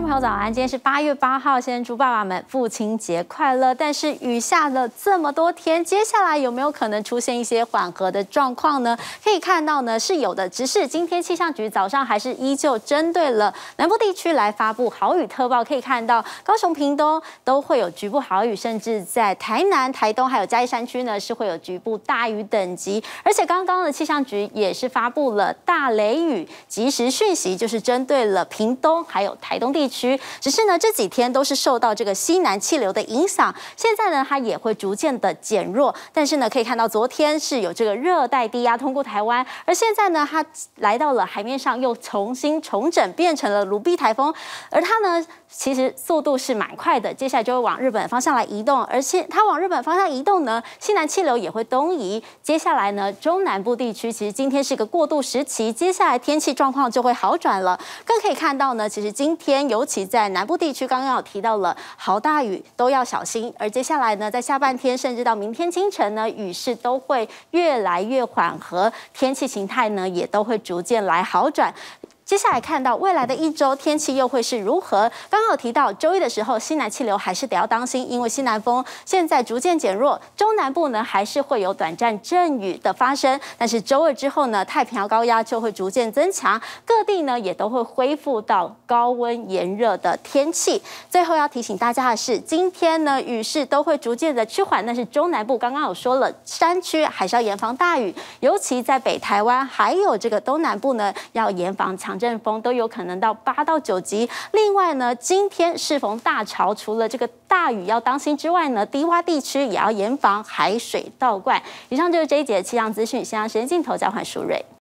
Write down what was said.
朋友早安，今天是8月8号，先祝爸爸们父亲节快乐。但是雨下了这么多天，接下来有没有可能出现一些缓和的状况呢？可以看到呢是有的，只是今天气象局早上还是依旧针对了南部地区来发布豪雨特报。可以看到高雄、屏东都会有局部豪雨，甚至在台南、台东还有嘉义山区呢是会有局部大雨等级。而且刚刚的气象局也是发布了大雷雨即时讯息，就是针对了屏东还有台东地区。只是呢这几天都是受到这个西南气流的影响，现在呢它也会逐渐的减弱。但是呢可以看到昨天是有这个热带低压通过台湾，而现在呢它来到了海面上，又重新重整变成了卢碧台风，而它呢其实速度是蛮快的，接下来就会往日本方向来移动，而且它往日本方向移动呢，西南气流也会东移。接下来呢，中南部地区其实今天是一个过渡时期，接下来天气状况就会好转了。更可以看到呢，其实今天尤其在南部地区，刚刚有提到了豪大雨都要小心，而接下来呢，在下半天甚至到明天清晨呢，雨势都会越来越缓和，天气形态呢也都会逐渐来好转。接下来看到未来的一周天气又会是如何？刚刚有提到周一的时候，西南气流还是得要当心，因为西南风现在逐渐减弱，中南部呢还是会有短暂阵雨的发生。但是周二之后呢，太平洋高压就会逐渐增强，各地呢也都会恢复到高温炎热的天气。最后要提醒大家的是，今天呢雨势都会逐渐的趋缓，但是中南部刚刚有说了，山区还是要严防大雨，尤其在北台湾还有这个东南部呢，要严防强阵风都有可能到8到9级。另外呢，今天适逢大潮，除了这个大雨要当心之外呢，低洼地区也要严防海水倒灌。以上就是这一节的气象资讯，现在时间镜头交换淑瑞。